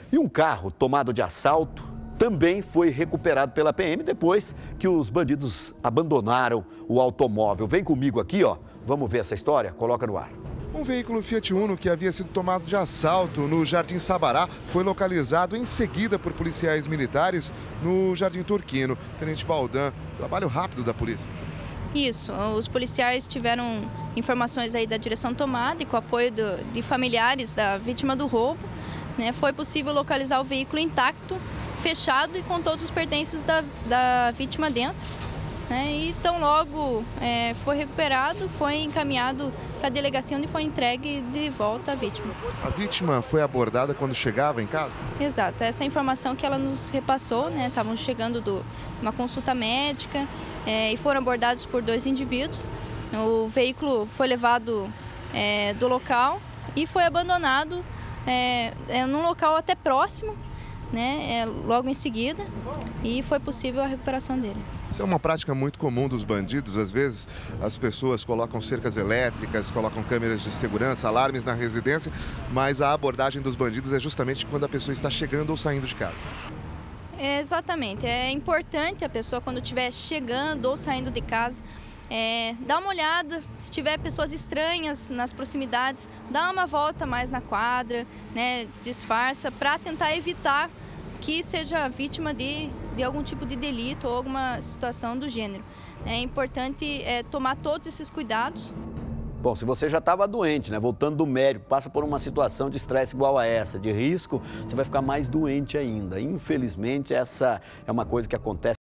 E um carro tomado de assalto também foi recuperado pela PM depois que os bandidos abandonaram o automóvel. Vem comigo aqui, ó. Vamos ver essa história? Coloca no ar. Um veículo Fiat Uno que havia sido tomado de assalto no Jardim Sabará foi localizado em seguida por policiais militares no Jardim Turquino. Tenente Baldan, trabalho rápido da polícia. Isso, os policiais tiveram informações aí da direção tomada e com o apoio de familiares da vítima do roubo, né, foi possível localizar o veículo intacto, fechado e com todos os pertences da vítima dentro. Né, e tão logo foi recuperado, foi encaminhado para a delegacia onde foi entregue de volta à vítima. A vítima foi abordada quando chegava em casa? Exato, essa é a informação que ela nos repassou, né? Estavam chegando de uma consulta médica e foram abordados por 2 indivíduos. O veículo foi levado do local e foi abandonado num local até próximo, né? Logo em seguida, e foi possível a recuperação dele. Isso é uma prática muito comum dos bandidos. Às vezes as pessoas colocam cercas elétricas, colocam câmeras de segurança, alarmes na residência, mas a abordagem dos bandidos é justamente quando a pessoa está chegando ou saindo de casa. Exatamente. É importante a pessoa, quando estiver chegando ou saindo de casa, dá uma olhada, se tiver pessoas estranhas nas proximidades, dá uma volta mais na quadra, né, disfarça, para tentar evitar que seja vítima de algum tipo de delito ou alguma situação do gênero. É importante tomar todos esses cuidados. Bom, se você já estava doente, né, voltando do médico, passa por uma situação de estresse igual a essa, de risco, você vai ficar mais doente ainda. Infelizmente, essa é uma coisa que acontece